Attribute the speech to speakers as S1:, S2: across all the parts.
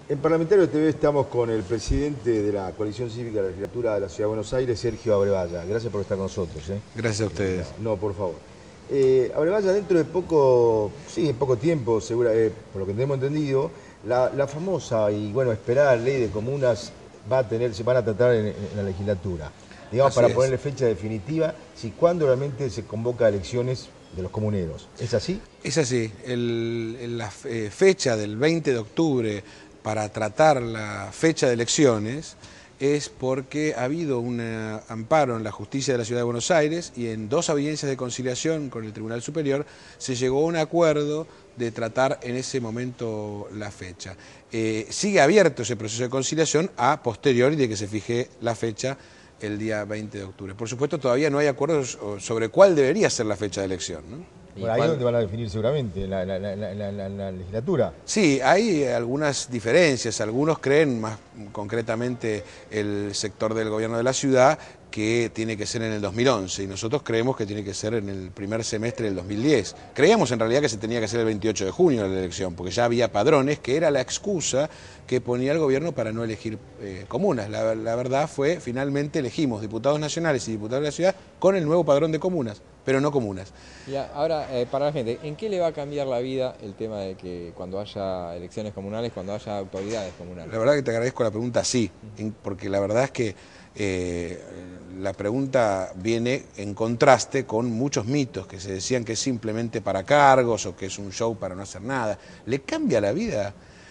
S1: En Parlamentario TV estamos con el presidente de la Coalición Cívica de la Legislatura de la Ciudad de Buenos Aires, Sergio Abrevaya. Gracias por estar con nosotros.
S2: Gracias a ustedes.
S1: No, por favor. Abrevaya, dentro de poco, sí, en poco tiempo, por lo que tenemos entendido, la famosa y esperada ley de comunas se van a tratar en la legislatura. Digamos,
S2: Así
S1: para
S2: es.
S1: ponerle fecha definitiva, cuándo realmente se convoca elecciones de los comuneros. ¿Es así?
S2: Es así. La fecha del 20 de octubre para tratar la fecha de elecciones es porque ha habido un amparo en la justicia de la Ciudad de Buenos Aires y en 2 audiencias de conciliación con el Tribunal Superior se llegó a un acuerdo de tratar en ese momento la fecha. Sigue abierto ese proceso de conciliación a posteriori de que se fije la fecha el día 20 de octubre. Por supuesto, todavía no hay acuerdos sobre cuál debería ser la fecha de elección, ¿no?
S1: Por ahí es donde van a definir seguramente, en la legislatura.
S2: Sí, hay algunas diferencias. Algunos creen, más concretamente el sector del gobierno de la ciudad, que tiene que ser en el 2011 y nosotros creemos que tiene que ser en el primer semestre del 2010. Creíamos en realidad que se tenía que hacer el 28 de junio la elección, porque ya había padrones, que era la excusa que ponía el gobierno para no elegir comunas. La verdad fue, finalmente elegimos diputados nacionales y diputados de la ciudad con el nuevo padrón de comunas, pero no comunas.
S3: Ya, ahora, para la gente, ¿en qué le va a cambiar la vida el tema de que cuando haya elecciones comunales, cuando haya autoridades comunales?
S2: La verdad que te agradezco la pregunta, sí, porque la verdad es que la pregunta viene en contraste con muchos mitos que se decían que es simplemente para cargos o que es un show para no hacer nada. ¿Le cambia la vida?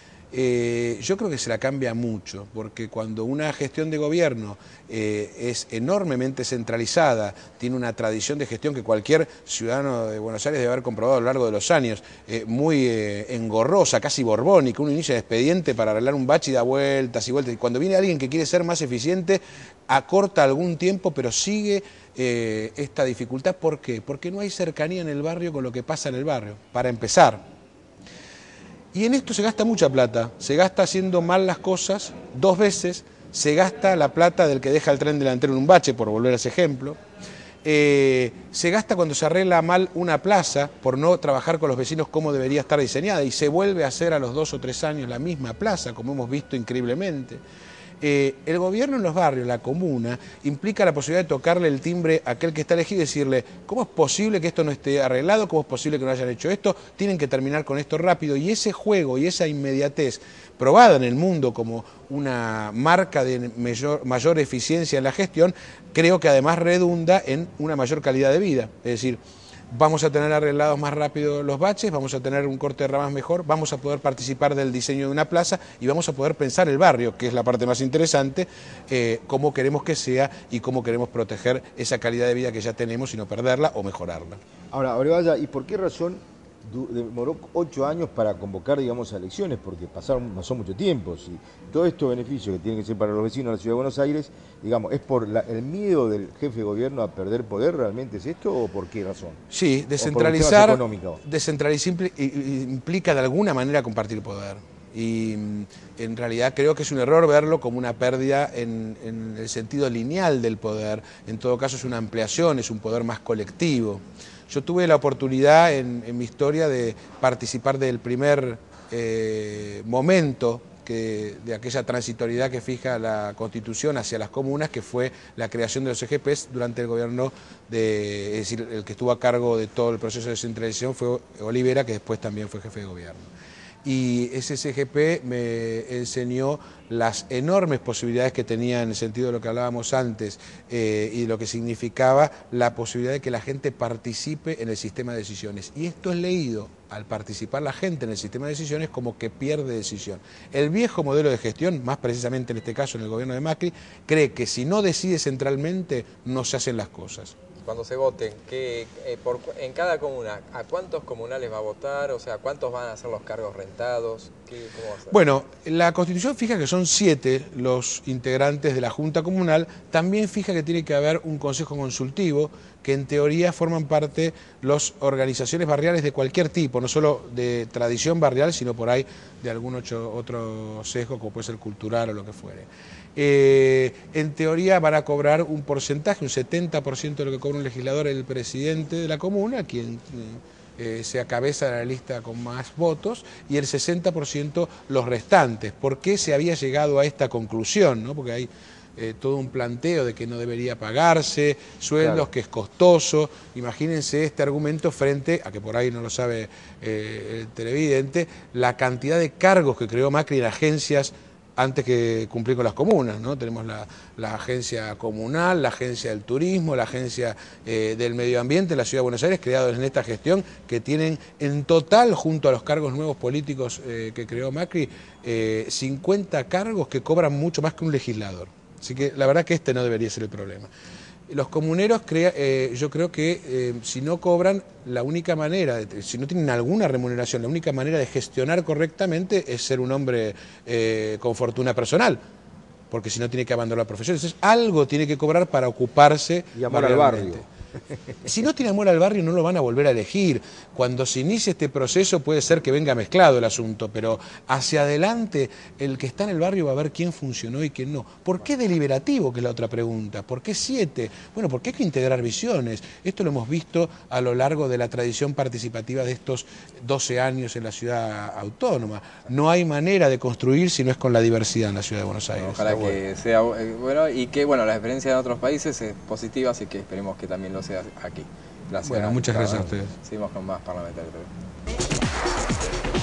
S2: Yo creo que se la cambia mucho, porque cuando una gestión de gobierno es enormemente centralizada, tiene una tradición de gestión que cualquier ciudadano de Buenos Aires debe haber comprobado a lo largo de los años, muy engorrosa, casi borbónica, uno inicia el expediente para arreglar un bache y da vueltas y vueltas, y cuando viene alguien que quiere ser más eficiente, acorta algún tiempo, pero sigue esta dificultad. ¿Por qué? Porque no hay cercanía en el barrio con lo que pasa en el barrio, para empezar. Y en esto se gasta mucha plata, se gasta haciendo mal las cosas 2 veces, se gasta la plata del que deja el tren delantero en un bache, por volver a ese ejemplo, se gasta cuando se arregla mal una plaza por no trabajar con los vecinos como debería estar diseñada y se vuelve a hacer a los 2 o 3 años la misma plaza, como hemos visto increíblemente. El gobierno en los barrios, la comuna, implica la posibilidad de tocarle el timbre a aquel que está elegido y decirle, ¿cómo es posible que esto no esté arreglado? ¿Cómo es posible que no hayan hecho esto? Tienen que terminar con esto rápido. Y ese juego y esa inmediatez, probada en el mundo como una marca de mayor eficiencia en la gestión, creo que además redunda en una mayor calidad de vida. Es decir, vamos a tener arreglados más rápido los baches, vamos a tener un corte de ramas mejor, vamos a poder participar del diseño de una plaza y vamos a poder pensar el barrio, que es la parte más interesante, cómo queremos que sea y cómo queremos proteger esa calidad de vida que ya tenemos y no perderla o mejorarla.
S1: Ahora, Abrevaya, ¿y por qué razón demoró 8 años para convocar, digamos, a elecciones? Porque pasó mucho tiempo. Si todo estos beneficios que tienen que ser para los vecinos de la Ciudad de Buenos Aires, digamos, ¿es por el miedo del jefe de gobierno a perder poder realmente es esto o por qué razón?
S2: Sí, descentralizar implica de alguna manera compartir poder. Y en realidad creo que es un error verlo como una pérdida en el sentido lineal del poder. En todo caso es una ampliación, es un poder más colectivo. Yo tuve la oportunidad en mi historia de participar del primer momento de aquella transitoriedad que fija la Constitución hacia las comunas, que fue la creación de los CGPs durante el gobierno es decir, el que estuvo a cargo de todo el proceso de descentralización fue Olivera, que después también fue jefe de gobierno. Y ese CGP me enseñó las enormes posibilidades que tenía en el sentido de lo que hablábamos antes y de lo que significaba la posibilidad de que la gente participe en el sistema de decisiones. Y esto es leído, al participar la gente en el sistema de decisiones, como que pierde decisión. El viejo modelo de gestión, más precisamente en este caso en el gobierno de Macri, cree que si no decide centralmente no se hacen las cosas.
S3: Cuando se voten, en cada comuna, ¿a cuántos comunales va a votar? O sea, ¿cuántos van a ser los cargos rentados? ¿Cómo va a ser?
S2: Bueno, la Constitución fija que son 7 los integrantes de la Junta Comunal, también fija que tiene que haber un consejo consultivo, que en teoría forman parte las organizaciones barriales de cualquier tipo, no solo de tradición barrial, sino por ahí de algún otro sesgo, como puede ser cultural o lo que fuere. En teoría van a cobrar un porcentaje, un 70% de lo que cobra un legislador, el presidente de la comuna, quien sea cabeza de la lista con más votos y el 60% los restantes. ¿Por qué se había llegado a esta conclusión, ¿no? Porque hay todo un planteo de que no debería pagarse, sueldos, claro, que es costoso. Imagínense este argumento frente a que por ahí no lo sabe el televidente, la cantidad de cargos que creó Macri en agencias antes que cumplir con las comunas, ¿no? Tenemos la agencia comunal, la agencia del turismo, la agencia del medio ambiente en la Ciudad de Buenos Aires, creados en esta gestión, que tienen en total, junto a los cargos nuevos políticos que creó Macri, 50 cargos que cobran mucho más que un legislador. Así que la verdad que este no debería ser el problema. Los comuneros, yo creo que si no cobran, la única manera, si no tienen alguna remuneración, la única manera de gestionar correctamente es ser un hombre con fortuna personal, porque si no tiene que abandonar la profesión. Entonces algo tiene que cobrar para ocuparse.
S1: Y amor al barrio.
S2: Si no tiene amor al barrio no lo van a volver a elegir. Cuando se inicie este proceso puede ser que venga mezclado el asunto, pero hacia adelante el que está en el barrio va a ver quién funcionó y quién no. ¿Por qué deliberativo? Que es la otra pregunta. ¿Por qué 7? Bueno, porque hay que integrar visiones. Esto lo hemos visto a lo largo de la tradición participativa de estos 12 años en la ciudad autónoma. No hay manera de construir si no es con la diversidad en la ciudad de Buenos Aires.
S3: Ojalá que sea bueno y que bueno, la experiencia en otros países es positiva, así que esperemos que también lo sea aquí. Gracias.
S2: Bueno, muchas gracias a ustedes.
S3: Seguimos con más parlamentarios.